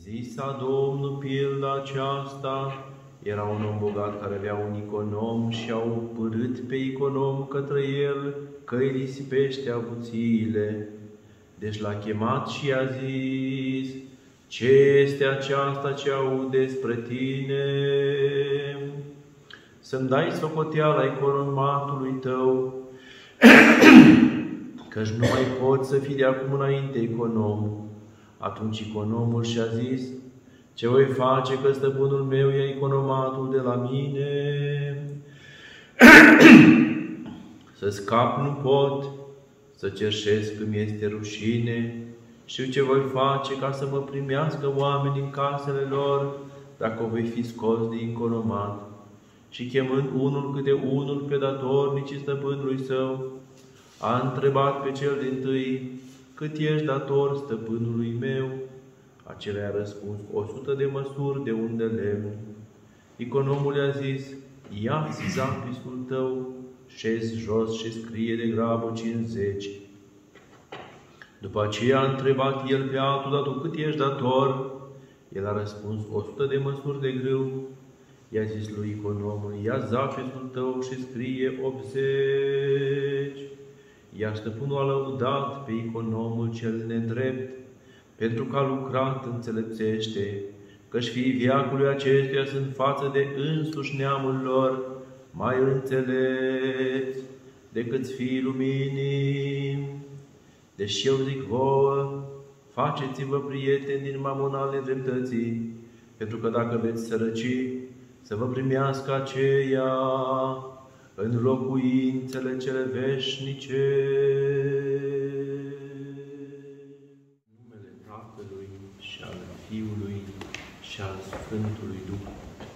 Zisa Domnul pilda aceasta, era un om bogat care avea un econom și au părât pe econom către el că îi risipește avuțiile. Deci l-a chemat și i-a zis: ce este aceasta ce aud despre tine? Să-mi dai socoteala economatului tău, căci nu mai poți să fii de acum înainte econom. Atunci economul și-a zis: ce voi face că stăpânul meu ia economatul de la mine? Să scap nu pot, să cerșesc îmi este rușine. Știu ce voi face ca să mă primească oamenii în casele lor, dacă voi fi scos de economat. Și chemând unul câte unul pe datornicii stăpânului său, a întrebat pe cel dintâi: cât ești dator stăpânului meu? Acela i-a răspuns: 100 de măsuri de un de lemn. Economul i-a zis: ia-ți zapisul tău, șezi jos și scrie de grabă 50. După aceea a întrebat el pe altul: dar tu cât ești dator? El a răspuns: 100 de măsuri de grâu. I-a zis lui economul: ia zapisul tău și scrie 80. Iar stăpânul a lăudat pe economul cel nedrept, pentru că a lucrat înțelepțește, căci fiii veacului acestuia sunt față de însuși neamul lor mai înțelepți decât fiii luminii. Deși eu zic vouă, faceți-vă prieteni din mamon al nedreptății, pentru că dacă veți sărăci, să vă primească aceea în locuințele cele veșnice. Numele Tatălui și al Fiului și al Sfântului Duh.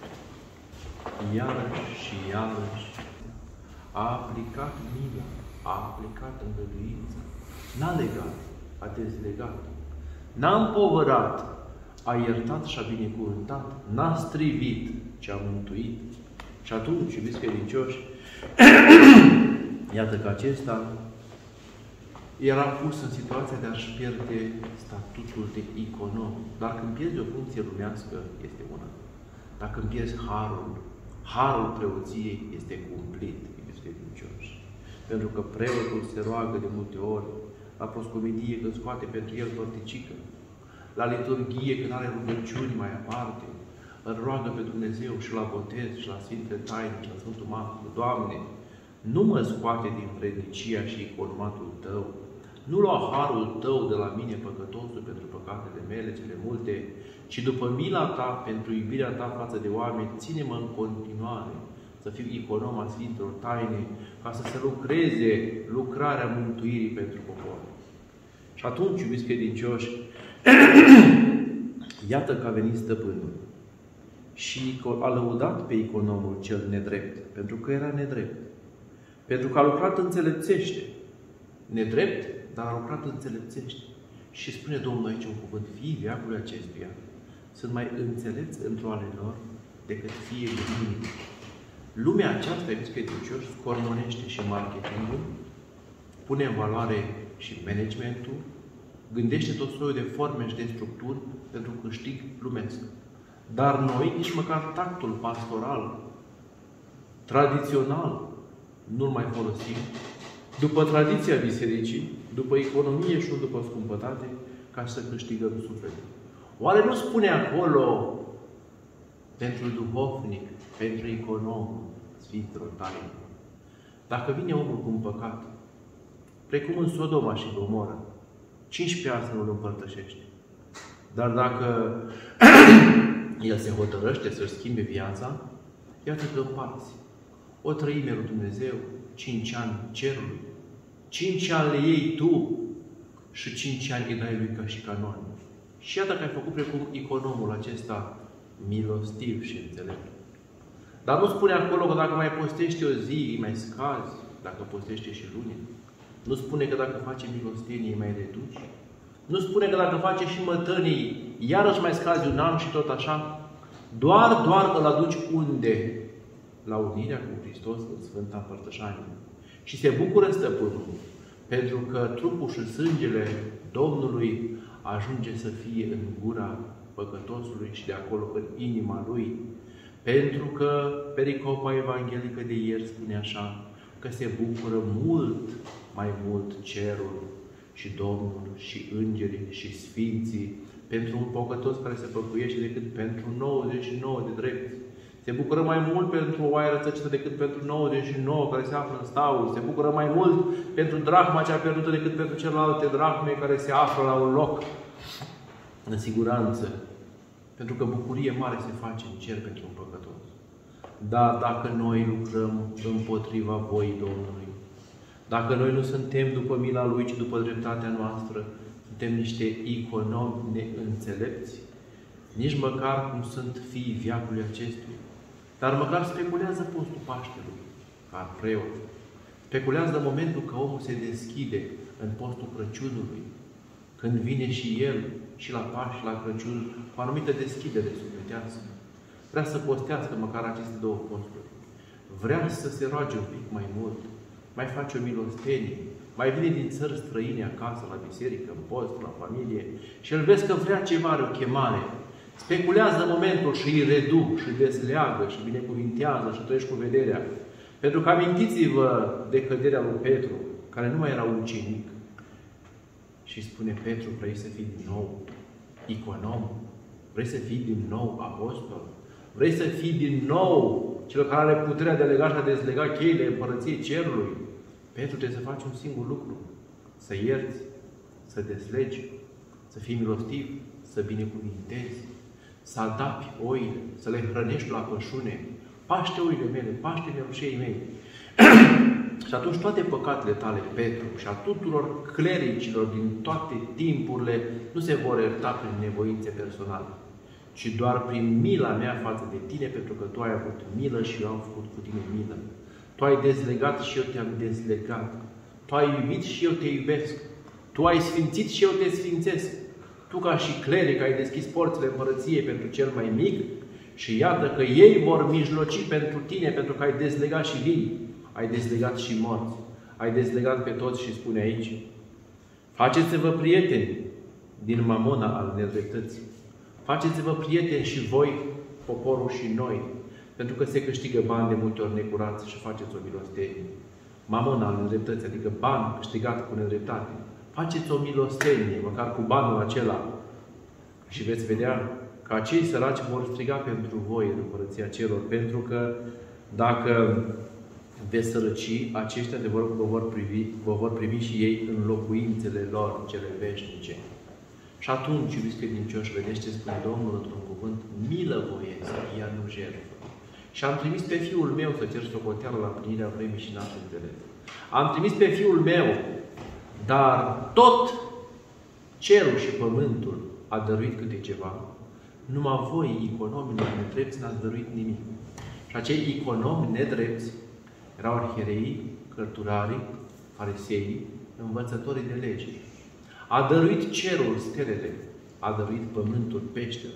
Iarăși și iarăși a aplicat mila, a aplicat îngăduința, n-a legat, a dezlegat, n-a împovărat, a iertat și a binecuvântat, n-a strivit, ci a mântuit. Și atunci, iubiți credincioși, iată că acesta era pus în situația de a-și pierde statutul de econom. Dar când pierzi o funcție lumească, este una. Dacă îmi pierzi harul preoției este cumplit, iubiți credincioși. Pentru că preotul se roagă de multe ori, la proscomidie când scoate pentru el părticică, la liturghie când are rugăciuni mai aparte, îl roagă pe Dumnezeu și la botez și la Sfintele Taine și la Sfântul Marcu: Doamne, nu mă scoate din vrednicia și economatul Tău, nu lua harul Tău de la mine păcătosul pentru păcatele mele cele multe, ci după mila Ta, pentru iubirea Ta față de oameni, ține-mă în continuare să fiu econom a Sfintelor Taine, ca să se lucreze lucrarea mântuirii pentru popor. Și atunci, iubiți credincioși, iată că a venit stăpânul și a lăudat pe economul cel nedrept, pentru că era nedrept. Pentru că a lucrat înțelepțește. Nedrept, dar a lucrat înțelepțește. Și spune Domnul aici un cuvânt: fiii veacului acestuia sunt mai înțelepți într-o ale lor decât fiii luminii. Lumea aceasta, iubiți credincioși, scormonește și marketingul, pune în valoare și managementul, gândește tot soiul de forme și de structuri pentru câștig lumesc. Dar noi, nici măcar tactul pastoral, tradițional, nu-l mai folosim, după tradiția bisericii, după economie și nu după scumpătate, ca să câștigăm sufletul. Oare nu spune acolo pentru duhovnic, pentru econom, Sfintelor Taine? Dacă vine omul cu un păcat, precum în Sodoma și Gomora, 15 ani să nu-l împărtășește. Dar dacă el se hotărăște să-și schimbe viața, iată că împarți. O treime lui Dumnezeu, 5 ani cerului, 5 ani le iei tu și 5 ani îi dai lui ca și canon. Și iată că ai făcut precum economul acesta milostiv și înțelept. Dar nu spune acolo că dacă mai postești o zi, îi mai scazi, dacă postește și luni. Nu spune că dacă face milostenie, îi mai reduci. Nu spune că dacă face și mătănii, iarăși mai scazi un an și tot așa. Doar îl aduci unde? La unirea cu Hristos în Sfânta Împărtășanie. Și se bucură stăpânul, pentru că trupul și sângele Domnului ajunge să fie în gura păcătosului și de acolo în inima lui. Pentru că pericopa evanghelică de ieri spune așa, că se bucură mult, mai mult cerul și Domnul și îngerii și sfinții pentru un păcătos care se păcuiește decât pentru 99 de drepți. Se bucură mai mult pentru o oaie rătăcită decât pentru 99 care se află în staul. Se bucură mai mult pentru drahma cea pierdută decât pentru celelalte drahme care se află la un loc în siguranță. Pentru că bucurie mare se face în cer pentru un păcătos. Dar dacă noi lucrăm împotriva voii Domnului, dacă noi nu suntem după mila Lui, ci după dreptatea noastră, suntem niște iconomi neînțelepți, nici măcar cum sunt fiii veacului acestuia, dar măcar speculează postul Paștelui, ca preot. Speculează momentul că omul se deschide în postul Crăciunului, când vine și el, și la Paști, la Crăciun, cu o anumită deschidere sufletească. Vrea să postească măcar aceste două posturi. Vrea să se roage un pic mai mult, mai face o milostenie, mai vine din țări străine acasă, la biserică, în post, la familie, și îl vezi că vrea ceva, are o chemare. Speculează momentul și îi redu, și îi desleagă, și binecuvintează, și trăiești cu vederea. Pentru că amintiți-vă de căderea lui Petru, care nu mai era ucenic. Și spune Petru, vrei să fii din nou iconom? Vrei să fii din nou apostol? Vrei să fii din nou cel care are puterea de a lega și a dezlega cheile împărăției cerului? Petru, trebuie să faci un singur lucru. Să ierți, să deslegi, să fii milostiv, să binecuvintezi, să adapți oile, să le hrănești la pășune. Paște oile mele, paște mielușei mei. Și atunci toate păcatele tale, Petru, și a tuturor clericilor din toate timpurile, nu se vor ierta prin nevoințe personale, ci doar prin mila mea față de tine, pentru că tu ai avut milă și eu am făcut cu tine milă. Tu ai dezlegat și eu te-am dezlegat. Tu ai iubit și eu te iubesc. Tu ai sfințit și eu te sfințesc. Tu, ca și cleric, ai deschis porțile împărăției pentru cel mai mic și iată că ei vor mijloci pentru tine, pentru că ai dezlegat și vii. Ai dezlegat și morți. Ai dezlegat pe toți și spune aici: faceți-vă prieteni din mamona al nedreptății. Faceți-vă prieteni și voi, poporul și noi, pentru că se câștigă bani de multe ori necurați și faceți o milostenie. Mamona al nedreptății, adică bani câștigat cu nedreptate. Faceți o milostenie, măcar cu banul acela. Și veți vedea că acei săraci vor striga pentru voi în împărăția celor, pentru că dacă veți sărăci, aceștia vă vor primi și ei în locuințele lor cele veșnice. Și atunci, iubiți credincioși, vedeți ce spune Domnul într-un cuvânt: milă voiesc, iar nu jertfă. Și am trimis pe Fiul meu să cer socoteală la împlinirea vremii și n-ați înțeles. Am trimis pe Fiul meu, dar tot cerul și pământul a dăruit câte ceva. Numai voi, iconomilor nedrepți, n-ați dăruit nimic. Și acei iconomi nedrepți erau arhiereii, cărturarii, fariseii, învățătorii de lege. A dăruit cerul stelele, a dăruit pământul peștera.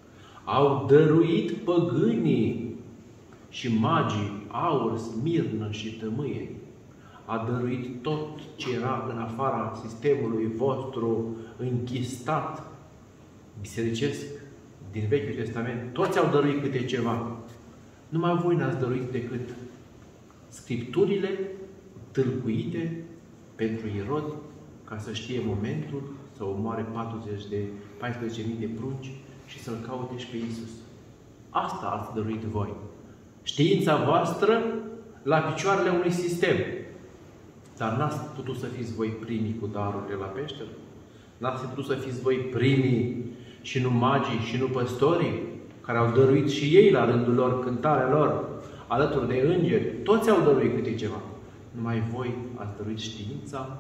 Au dăruit păgânii și magii aur, smirnă și tămâie. A dăruit tot ce era în afara sistemului vostru închistat, bisericesc, din Vechiul Testament. Toți au dăruit câte ceva. Numai voi n-ați dăruit decât Scripturile tâlcuite pentru Irod, ca să știe momentul să omoare 14.000 de prunci și să-L caute și pe Iisus. Asta ați dăruit voi. Știința voastră la picioarele unui sistem. Dar n-ați putut să fiți voi primii cu darurile la peșteră? N-ați putut să fiți voi primii și nu magii și nu păstorii, care au dăruit și ei la rândul lor cântarea lor, alături de îngeri? Toți au dăruit câte ceva. Numai voi ați dăruit știința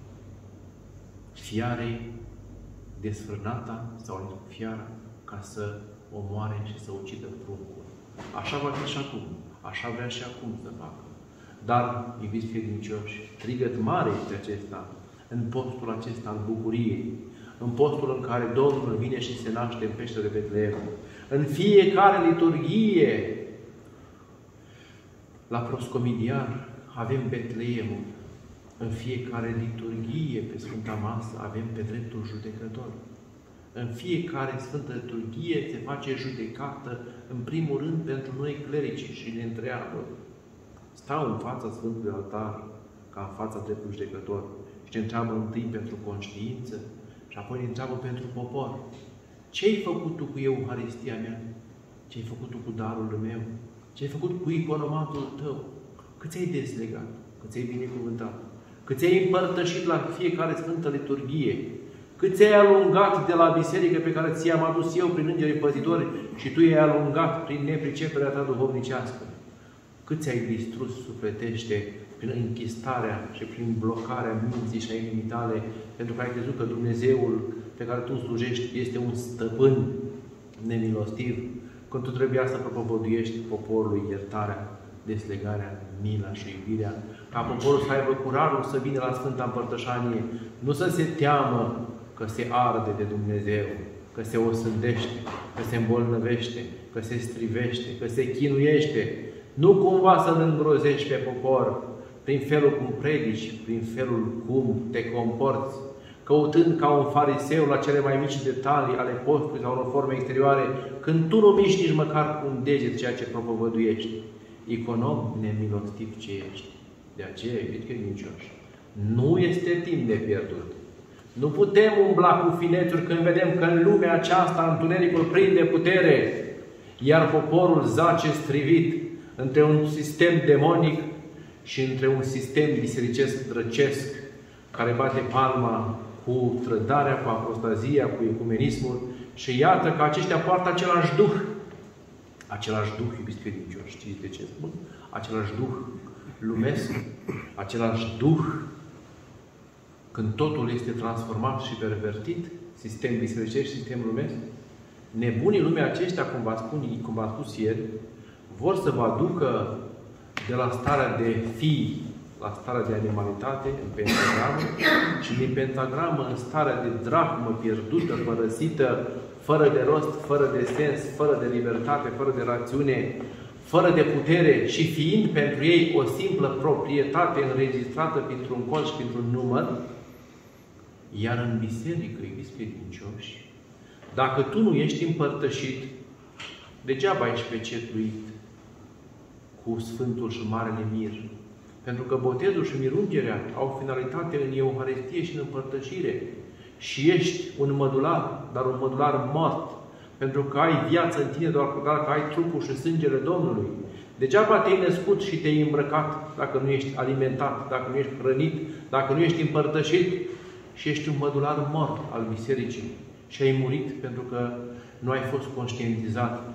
fiarei desfrânata sau fiara ca să omoare și să ucidă pruncul. Așa va fi și acum. Așa vrea și acum să facă. Dar, iubiți credincioși, strigăt mare este acesta în postul acesta al bucuriei, în postul în care Domnul vine și se naște în peștera de Betleem. În fiecare liturghie, la proscomidian, avem Betleemul. În fiecare liturghie, pe Sfânta Masă, avem pe dreptul judecător. În fiecare Sfântă Liturghie se face judecată, în primul rând, pentru noi clerici și ne întreabă. Stau în fața Sfântului Altar, ca în fața dreptului judecător, și ne întreabă întâi pentru conștiință și apoi ne întreabă pentru popor. Ce-ai făcut tu cu Euharistia mea? Ce-ai făcut tu cu darul meu? Ce-ai făcut cu iconomatul tău? Cât ți-ai deslegat? Cât ți-ai binecuvântat? Cât ți-ai împărtășit la fiecare Sfântă Liturghie? Cât ți-ai alungat de la biserică pe care ți-am adus eu prin îngerii păzitori și tu i-ai alungat prin nepriceperea ta duhovnicească? Cât ți-ai distrus sufletește prin închistarea și prin blocarea minții și a inimii tale, pentru că ai crezut că Dumnezeul pe care tu îl slujești este un stăpân nemilostiv, când tu trebuia să propovăduiești poporului iertarea, deslegarea, mila și iubirea, ca poporul să aibă curajul să vină la Sfânta Împărtășanie, nu să se teamă că se arde de Dumnezeu, că se osândește, că se îmbolnăvește, că se strivește, că se chinuiește. Nu cumva să-l îngrozești pe popor prin felul cum predici, prin felul cum te comporți, căutând ca un fariseu la cele mai mici detalii ale postului sau unor forme exterioare, când tu nu miști nici măcar cu un deget ceea ce propovăduiești. Econom nemilostiv ce ești. De aceea, iubiți credincioși, nu este timp de pierdut. Nu putem umbla cu finețuri când vedem că în lumea aceasta întunericul prinde putere, iar poporul zace strivit între un sistem demonic și între un sistem bisericesc drăcesc, care bate palma cu trădarea, cu apostazia, cu ecumenismul, și iată că aceștia poartă același duh. Același duh, iubiți credincioși, știți de ce spun? Același duh lumesc, același duh, când totul este transformat și pervertit, sistem bisericesc, sistem lumesc, nebunii lumea aceștia, cum v-am spus ieri, vor să vă aducă de la starea de fii la starea de animalitate, în pentagramă, și din pentagramă în starea de drachmă pierdută, părăsită, fără de rost, fără de sens, fără de libertate, fără de rațiune, fără de putere și fiind pentru ei o simplă proprietate înregistrată printr-un cod și printr-un număr. Iar în biserică, iubiți credincioși, dacă tu nu ești împărtășit, degeaba ești pecetluit cu Sfântul și Marele Mir. Pentru că botezul și mirungerea au finalitate în Euharistie și în împărtășire. Și ești un mădular, dar un mădular mort. Pentru că ai viață în tine doar că ai trupul și sângele Domnului. Degeaba te-ai născut și te-ai îmbrăcat dacă nu ești alimentat, dacă nu ești hrănit, dacă nu ești împărtășit și ești un mădular mort al bisericii. Și ai murit pentru că nu ai fost conștientizat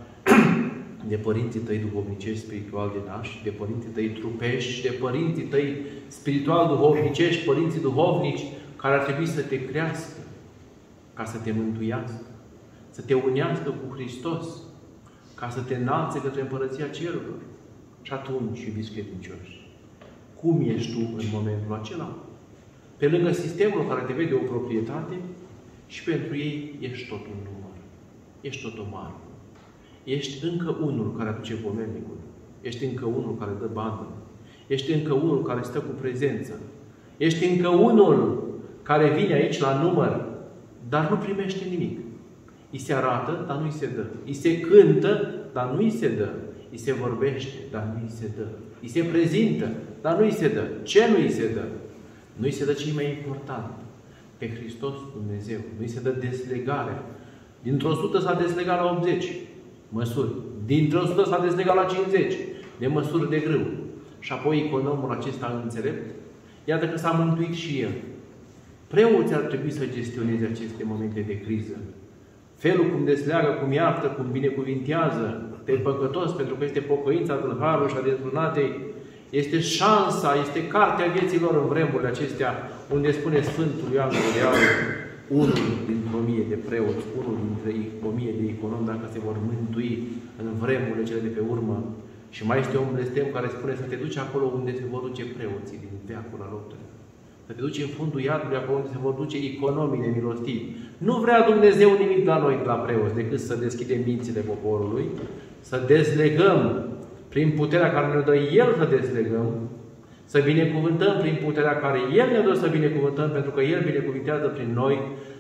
de părinții tăi duhovnicești, spiritual de nași, de părinții tăi trupești și de părinții tăi spiritual duhovnicești, părinții duhovnici, care ar trebui să te crească, ca să te mântuiască, să te unească cu Hristos, ca să te înalțe către Împărăția Cerurilor. Și atunci, iubiți credincioși, cum ești tu în momentul acela? Pe lângă sistemul care te vede o proprietate, și pentru ei ești tot un număr. Ești tot o marfă. Ești încă unul care aduce pomenicul. Ești încă unul care dă bandă. Ești încă unul care stă cu prezență. Ești încă unul care vine aici la număr, dar nu primește nimic. I se arată, dar nu i se dă. I se cântă, dar nu i se dă. I se vorbește, dar nu i se dă. I se prezintă, dar nu i se dă. Ce nu i se dă? Nu i se dă ce mai important. Pe Hristos Dumnezeu. Nu i se dă deslegarea. Dintr-o 100 s-a deslegat la 80 măsuri. Dintr-o 100 s-a deslegat la 50 de măsuri de grâu. Și apoi economul acesta înțelept, iată că s-a mântuit și el. Preoții ar trebui să gestioneze aceste momente de criză. Felul cum desleagă, cum iartă, cum binecuvintează pe păcătos, pentru că este pocăința tâlharului și a dezbrunatei, este șansa, este cartea vieților în vremurile acestea, unde spune Sfântul Ioan Gurgheanu, unul dintre 1000 de preoți, unul dintre 1000 de economi, dacă se vor mântui în vremurile cele de pe urmă. Și mai este un blestem care spune să te duci acolo unde se vor duce preoții din veacul al VIII-lea. Să te duci în fundul iadului, acolo unde se vor duce economii nemilostivi. Nu vrea Dumnezeu nimic la noi, la preoți, decât să deschidem mințile poporului, să dezlegăm prin puterea care ne dă El să dezlegăm, să binecuvântăm prin puterea care El ne dă să binecuvântăm, pentru că El binecuvintează prin noi,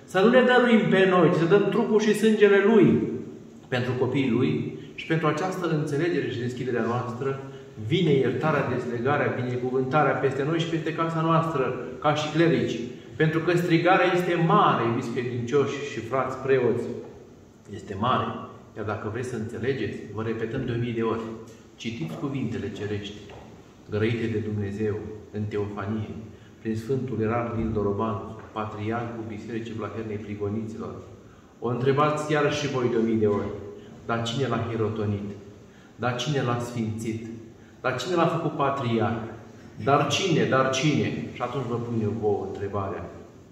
Să nu ne dăruim pe noi, ci să dăm trupul și sângele Lui pentru copiii Lui și pentru această înțelegere și deschiderea noastră vine iertarea, dezlegarea, binecuvântarea peste noi și peste casa noastră, ca și clerici. Pentru că strigarea este mare, iubiți credincioși și frați preoți. Este mare. Iar dacă vreți să înțelegeți, vă repetăm de 1000 de ori. Citiți cuvintele cerești, grăite de Dumnezeu în teofanie, prin Sfântul Ierarh Nil Doroban, Patriarhul Bisericii Vlahernei Prigoniților. O întrebați iarăși și voi de 1000 de ori. Dar cine l-a hirotonit? Dar cine l-a sfințit? Dar cine l-a făcut patriarh? Dar cine? Dar cine? Și atunci vă pun eu vouă întrebarea.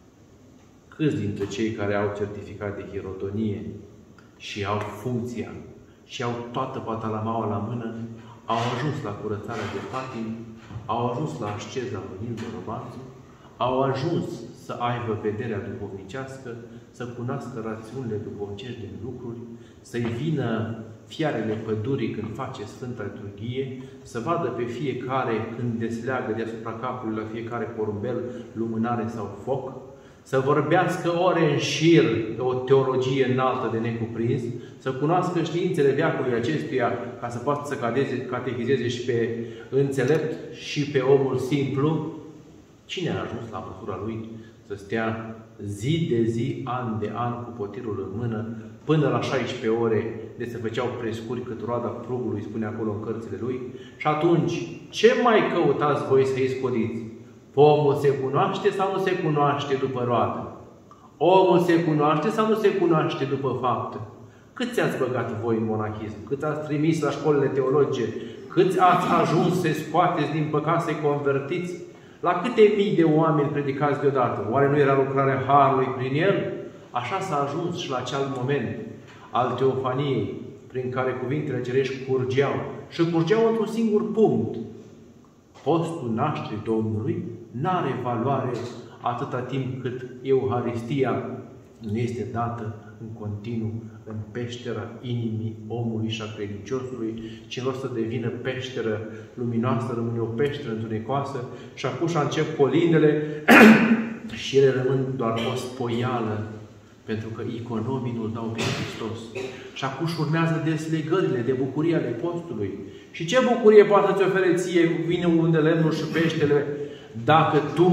Câți dintre cei care au certificat de hirotonie și au funcția și au toată patalamaua la mână, au ajuns la curățarea de patimi, au ajuns la asceza lui Nil Dorobanțu, au ajuns să aibă vederea duhovnicească, să cunoască rațiunile duhovnicești din lucruri, să-i vină fiarele pădurii când face Sfânta Liturghie, să vadă pe fiecare când desleagă deasupra capului la fiecare porumbel lumânare sau foc, să vorbească ore în șir o teologie înaltă de necuprins, să cunoască științele veacului acestuia ca să poată să catehizeze și pe înțelept și pe omul simplu. Cine a ajuns la măsura lui să stea zi de zi, an de an, cu potirul în mână, până la 16 ore, de se făceau prescuri cât roada prugului, spune acolo în cărțile lui. Și atunci, ce mai căutați voi să-i scodiți? Omul se cunoaște sau nu se cunoaște după roadă? Omul se cunoaște sau nu se cunoaște după faptă? Câți ați băgat voi în monahism? Câți ați trimis la școlile teologice? Câți ați ajuns să scoateți din păcat, să-i convertiți? La câte mii de oameni predicați deodată? Oare nu era lucrarea Harului prin el? Așa s-a ajuns și la acel moment al teofaniei, prin care cuvintele cerești curgeau. Și curgeau într-un singur punct. Postul nașterii Domnului n-are valoare atâta timp cât Euharistia nu este dată în continuu în peștera inimii omului și a credinciosului, ci lor să devină peșteră luminoasă, rămâne o peșteră întunecoasă și acuși încep colindele și ele rămân doar o spoială, pentru că economii nu-L dau pe Hristos. Și acuși urmează deslegările de bucurie ale postului. Și ce bucurie poate să-ți ofere ție, vine unde lemnul și peștele, dacă tu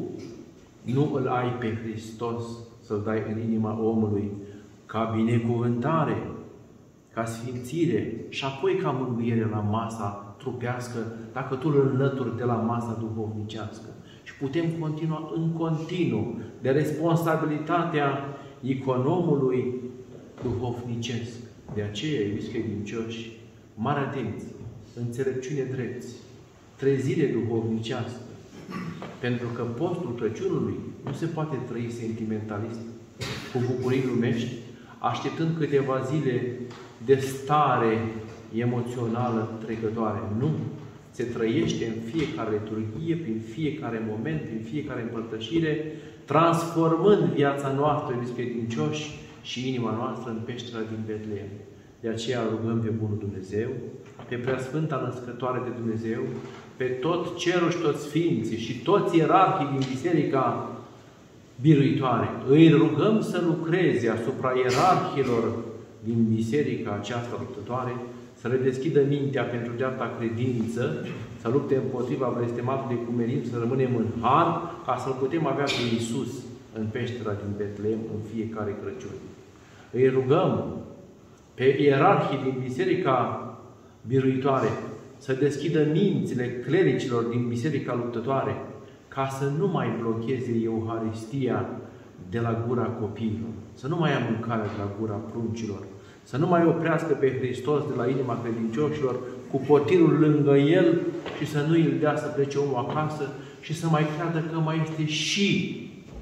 nu îl ai pe Hristos să-L dai în inima omului ca binecuvântare, ca sfințire și apoi ca mângâiere la masa trupească, dacă tu îl înlături de la masa duhovnicească. Și putem continua în continuu de responsabilitatea economului duhovnicesc. De aceea, iubiți credincioși, mare atenție, înțelepciune drepți, trezire duhovnicească. Pentru că postul Crăciunului nu se poate trăi sentimentalist, cu bucurii lumești, așteptând câteva zile de stare emoțională trecătoare. Nu! Se trăiește în fiecare liturghie, prin fiecare moment, prin fiecare împărtășire, transformând viața noastră, iubiți credincioși, și inima noastră în peștera din Betleem. De aceea rugăm pe Bunul Dumnezeu, pe Preasfânta Născătoare de Dumnezeu, pe tot cerul și toți sfinții și toți ierarhii din Biserica Biruitoare. Îi rugăm să lucreze asupra ierarhilor din Biserica aceasta luptătoare, să le deschidă mintea pentru dreapta credință, să lupte împotriva blestematului ecumenism, să rămânem în har, ca să-L putem avea pe Iisus în peștera din Betleem în fiecare Crăciun. Îi rugăm pe ierarhii din Biserica Biruitoare să deschidă mințile clericilor din Biserica Luptătoare, ca să nu mai blocheze Euharistia de la gura copiilor, să nu mai ia mâncarea de la gura pruncilor, să nu mai oprească pe Hristos de la inima credincioșilor cu potirul lângă El și să nu îl dea să plece omul acasă și să mai creadă că mai este și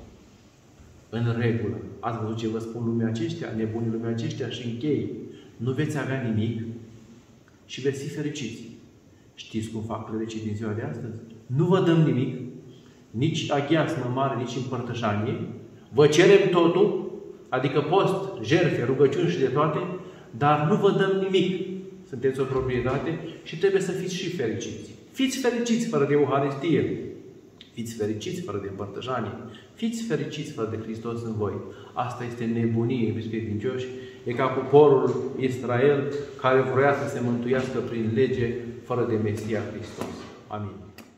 în regulă. Ați văzut ce vă spun lumea aceștia, nebunii lumea aceștia și închei. Nu veți avea nimic și veți fi fericiți. Știți cum fac clericii din ziua de astăzi? Nu vă dăm nimic, nici aghiazmă mare, nici împărtășanie. Vă cerem totul, adică post, jertfe, rugăciuni și de toate, dar nu vă dăm nimic. Sunteți o proprietate și trebuie să fiți și fericiți. Fiți fericiți fără de Euharistie. Fiți fericiți fără de împărtășanie. Fiți fericiți fără de Hristos în voi. Asta este nebunie, iubiți credincioși. E ca poporul Israel care vroia să se mântuiască prin lege fără de Mesia Hristos. Amin.